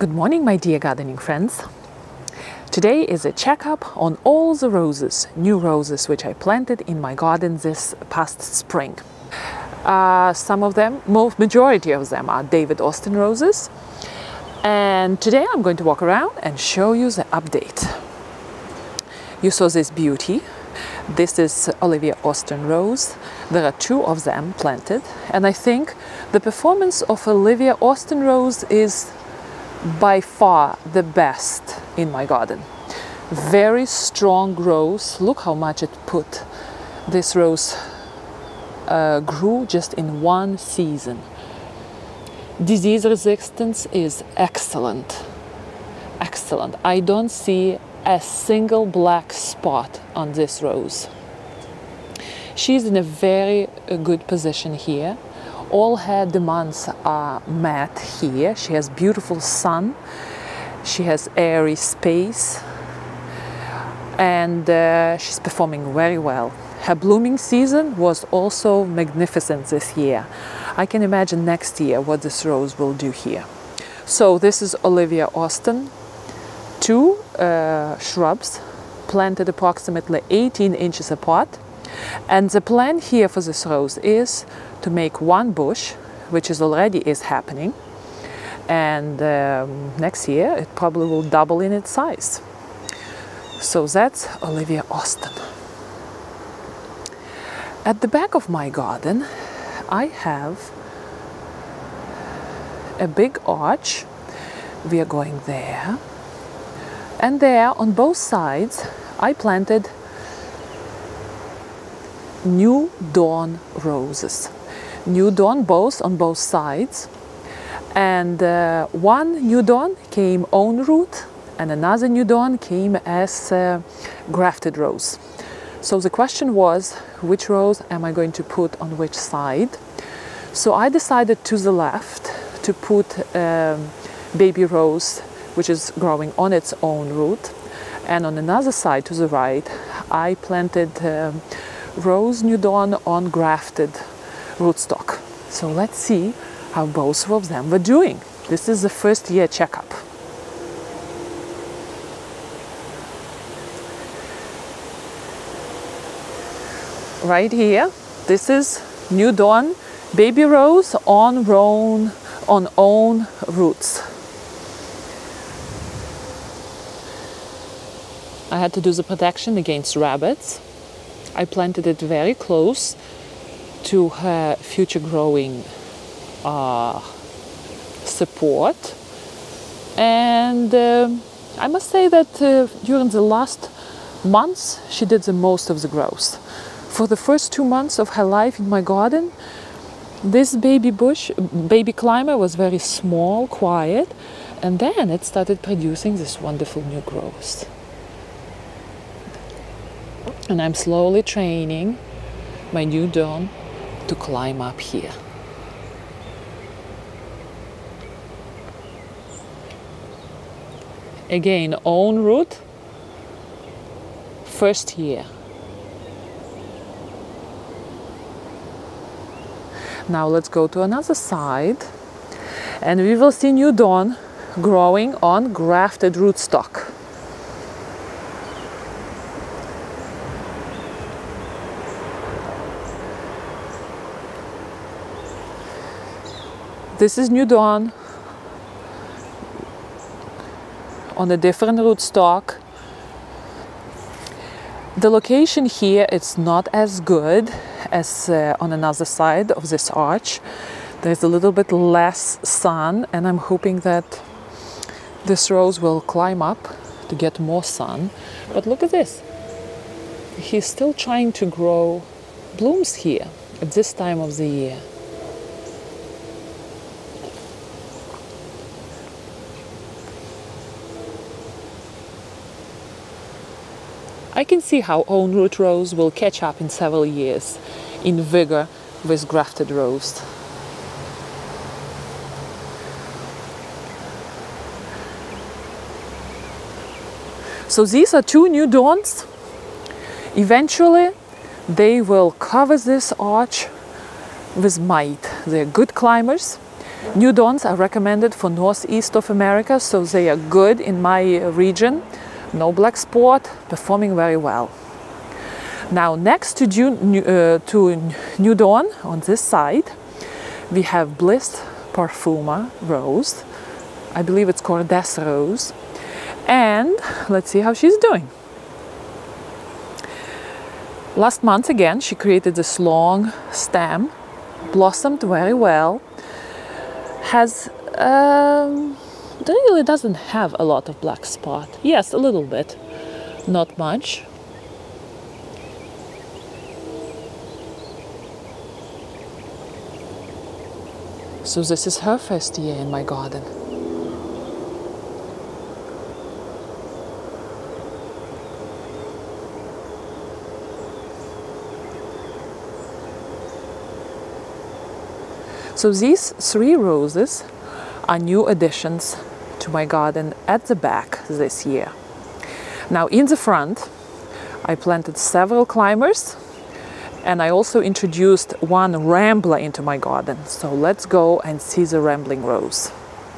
Good morning, my dear gardening friends. Today is a checkup on all the roses, new roses which I planted in my garden this past spring. Some of them, majority of them are David Austin roses. And today I'm going to walk around and show you the update. You saw this beauty. This is Olivia Austin rose. There are two of them planted. And I think the performance of Olivia Austin rose is by far the best in my garden. Very strong growth. Look how much it put. This rose grew just in one season. Disease resistance is excellent. Excellent. I don't see a single black spot on this rose. She's in a very good position here. All her demands are met here. She has beautiful sun, she has airy space, and she's performing very well. Her blooming season was also magnificent this year. I can imagine next year what this rose will do here. So this is Olivia Austin, two shrubs planted approximately 18 inches apart. And the plan here for this rose is to make one bush, which already happening, and next year it probably will double in its size. So that's Olivia Austin. At the back of my garden I have a big arch. We are going there, and there on both sides I planted New Dawn roses. New Dawn on both sides, and one New Dawn came own root and another New Dawn came as grafted rose. So the question was, which rose am I going to put on which side? So I decided to the left to put baby rose, which is growing on its own root, and on another side to the right I planted Rose New Dawn on grafted rootstock. So let's see how both of them were doing. This is the first year checkup. Right here, this is New Dawn baby rose on own roots. I had to do the protection against rabbits. I planted it very close to her future growing support, and I must say that during the last months she did the most of the growth. For the first 2 months of her life in my garden, this baby climber was very small, quiet, and then it started producing this wonderful new growth. And I'm slowly training my New Dawn to climb up here. Again, own root, first year. Now let's go to another side, and we will see New Dawn growing on grafted rootstock. This is New Dawn on a different rootstock. The location here is not as good as on another side of this arch. There's a little bit less sun, and I'm hoping that this rose will climb up to get more sun. But look at this. He's still trying to grow blooms here at this time of the year. I can see how own root rose will catch up in several years in vigor with grafted rose. So these are two New Dawns. Eventually they will cover this arch with might. They're good climbers. New dawns are recommended for northeast of America, so they are good in my region. No black spot, performing very well. Now next to New Dawn on this side, we have Bliss Parfuma Rose. I believe it's Cordes Rose. And let's see how she's doing. Last month again, she created this long stem, blossomed very well. Has really doesn't have a lot of black spot. Yes, a little bit, not much. So this is her first year in my garden. So these 3 roses are new additions to my garden at the back this year. Now in the front, I planted several climbers, and I also introduced one rambler into my garden. So let's go and see the rambling rose.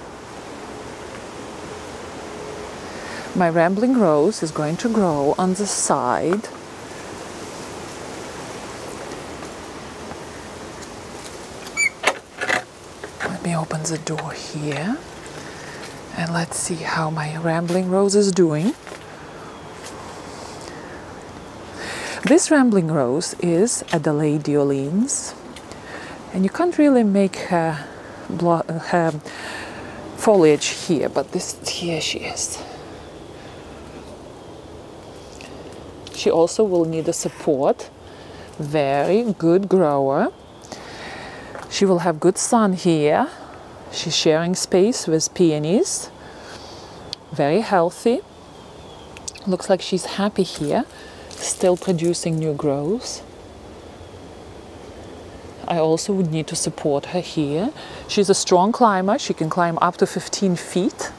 My rambling rose is going to grow on the side. Let me open the door here, and let's see how my rambling rose is doing. This rambling rose is Adelaide Orleans, and you can't really make her foliage here, but here she is. She also will need a support. Very good grower. She will have good sun here. She's sharing space with peonies. Very healthy. Looks like she's happy here. Still producing new growths. I also would need to support her here. She's a strong climber. She can climb up to 15 feet.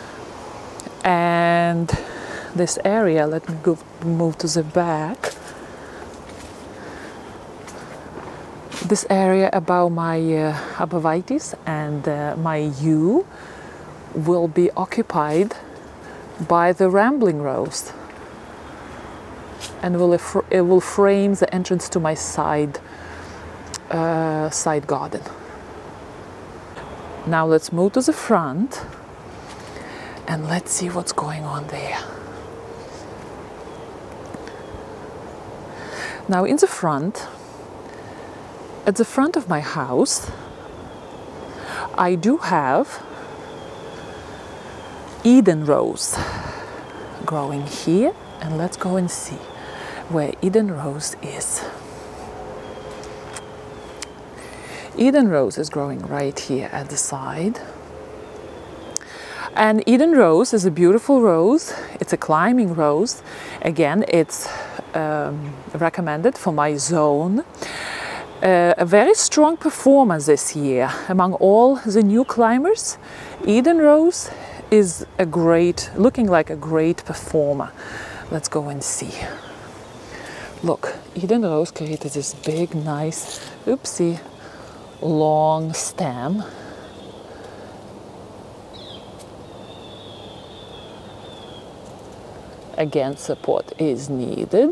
And this area, let me move to the back. This area above my arborvitae and my yew will be occupied by the rambling rose, and it will frame the entrance to my side garden. Now let's move to the front and let's see what's going on there. Now in the front, at the front of my house, I do have Eden rose growing here, and let's go and see where Eden rose is. Eden rose is growing right here at the side. And Eden rose is a beautiful rose. It's a climbing rose. Again, it's recommended for my zone. A very strong performer this year among all the new climbers. Eden rose is looking like a great performer. Let's go and see. Look, Eden rose created this big, nice, oopsie, long stem. Again, support is needed.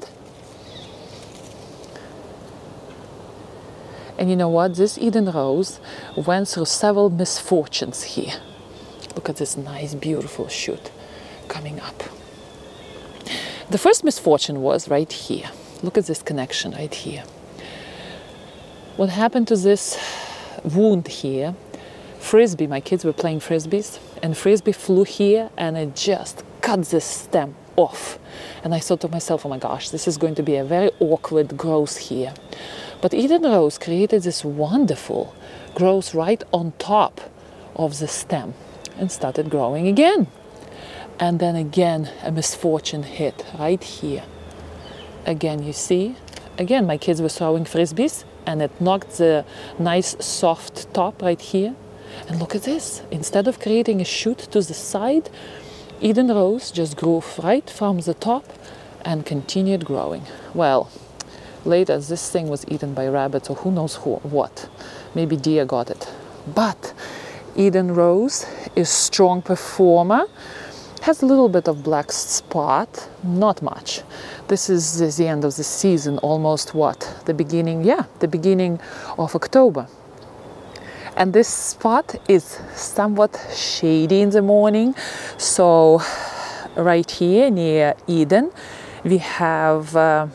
And you know what? This Eden rose went through several misfortunes here. Look at this nice, beautiful shoot coming up. The first misfortune was right here. Look at this connection right here. What happened to this wound here? Frisbee, my kids were playing frisbees, and frisbee flew here and it just cut this stem off. And I thought to myself, oh my gosh, this is going to be a very awkward growth here. But Eden rose created this wonderful growth right on top of the stem and started growing again. And then again, a misfortune hit right here. Again, you see, again, my kids were throwing frisbees and it knocked the nice soft top right here. And look at this, instead of creating a shoot to the side, Eden rose just grew right from the top and continued growing. Well, later this thing was eaten by rabbits or who knows what. Maybe deer got it. But Eden Rose is strong performer. Has a little bit of black spot, not much. This is the end of the season, almost what? The beginning, yeah, the beginning of October. And this spot is somewhat shady in the morning. So right here near Eden, we have,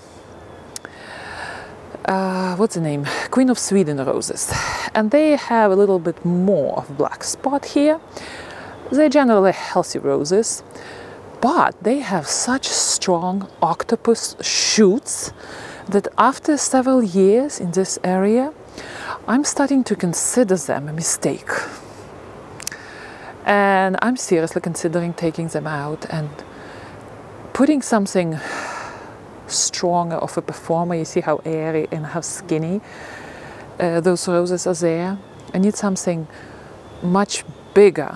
what's the name? Queen of Sweden roses. And they have a little bit more of black spot here. They're generally healthy roses, but they have such strong octopus shoots that after several years in this area, I'm starting to consider them a mistake. And I'm seriously considering taking them out and putting something stronger of a performer. You see how airy and how skinny those roses are there. I need something much bigger.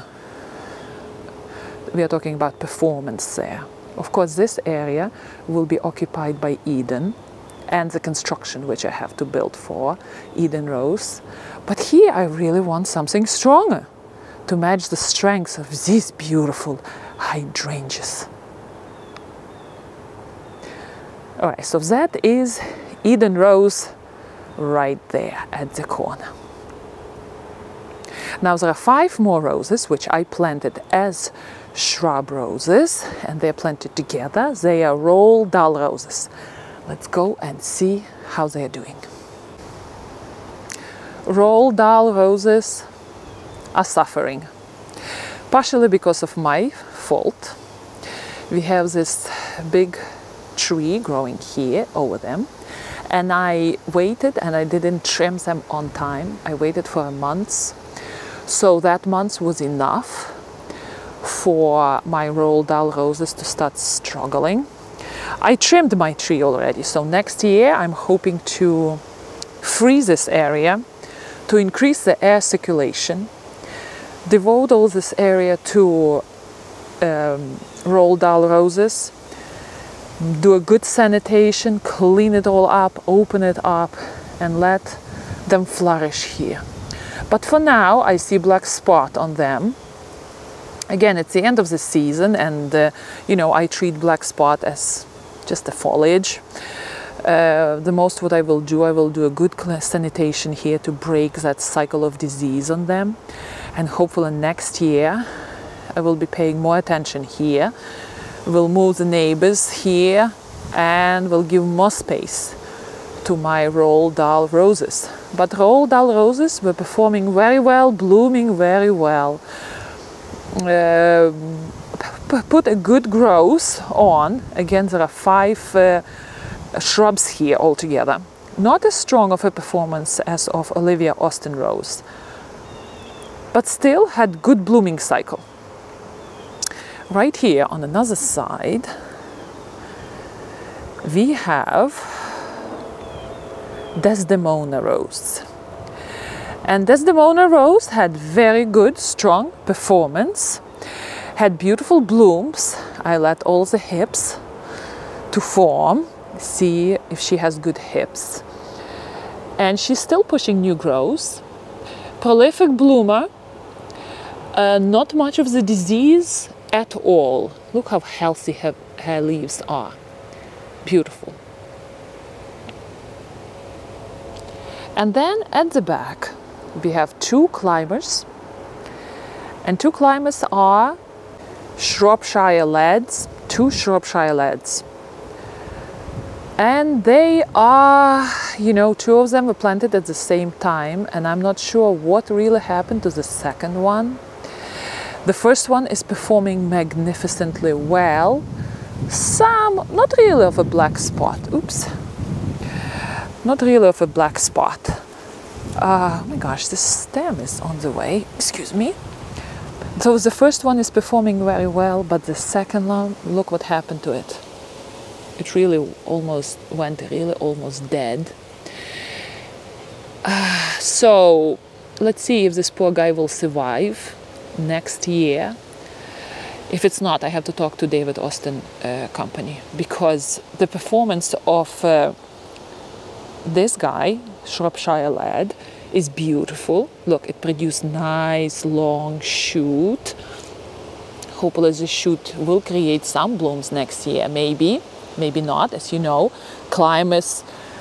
We are talking about performance there. Of course, this area will be occupied by Eden and the construction which I have to build for Eden Rose. But here I really want something stronger to match the strength of these beautiful hydrangeas. All right, so that is Eden Rose right there at the corner. Now there are 5 more roses which I planted as shrub roses, and they're planted together. They are roll dull roses. Let's go and see how they are doing. Roll dull roses are suffering, partially because of my fault. We have this big tree growing here over them, and I waited and I didn't trim them on time. I waited for a month, so that month was enough for my roll dull roses to start struggling. I trimmed my tree already, so next year I'm hoping to freeze this area to increase the air circulation, devote all this area to roll dull roses, do a good sanitation, clean it all up, open it up, and let them flourish here. But for now, I see black spot on them. Again, it's the end of the season, and you know, I treat black spot as just a foliage. The most what I will do a good sanitation here to break that cycle of disease on them. And hopefully next year, I will be paying more attention here. We'll move the neighbors here, and we'll give more space to my roll dull roses. But roll dull roses were performing very well, blooming very well. Put a good growth on. Again, there are 5 shrubs here altogether. Not as strong of a performance as of Olivia Austin Rose, but still had good blooming cycle. Right here on another side, we have Desdemona Rose. And Desdemona Rose had very good, strong performance, had beautiful blooms. I let all the hips to form, see if she has good hips. And she's still pushing new growth. Prolific bloomer, not much of the disease at all. Look how healthy her leaves are. Beautiful. And then at the back, we have 2 climbers. And 2 climbers are Shropshire lads, 2 Shropshire lads. And they are, you know, 2 of them were planted at the same time, and I'm not sure what really happened to the second one. The first one is performing magnificently well. Some, not really of a black spot, oops. Not really of a black spot. Oh my gosh, this stem is on the way, excuse me. So the first one is performing very well, but the second one, look what happened to it. It really almost went almost dead. So let's see if this poor guy will survive next year. If it's not, I have to talk to David Austin company, because the performance of this guy, Shropshire lad, is beautiful. Look, it produced nice long shoot. Hopefully the shoot will create some blooms next year, maybe not. As you know, climbers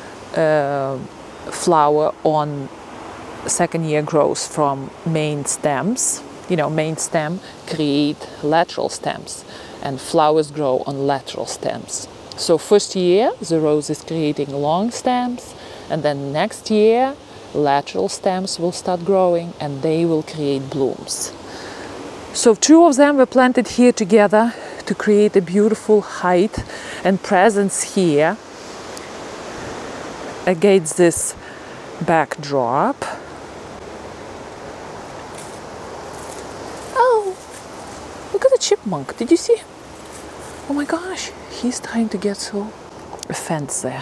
flower on second year growth from main stems. You know, main stem create lateral stems, and flowers grow on lateral stems. So first year the rose is creating long stems, and then next year lateral stems will start growing and they will create blooms. So 2 of them were planted here together to create a beautiful height and presence here against this backdrop. Oh, look at the chipmunk. Did you see him? Oh my gosh, he's trying to get through a fence there.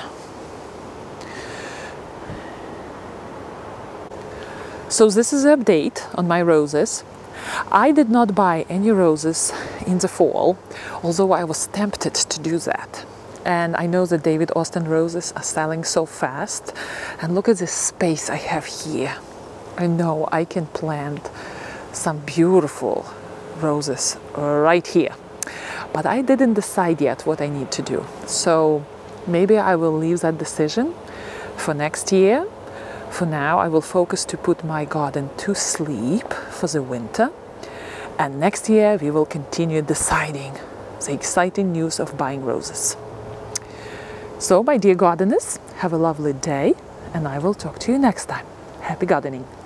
So this is an update on my roses. I did not buy any roses in the fall, although I was tempted to do that. And I know that David Austin roses are selling so fast. And look at this space I have here. I know I can plant some beautiful roses right here. But I didn't decide yet what I need to do. So maybe I will leave that decision for next year. For now, I will focus to put my garden to sleep for the winter. And next year, we will continue deciding the exciting news of buying roses. So, my dear gardeners, have a lovely day, and I will talk to you next time. Happy gardening!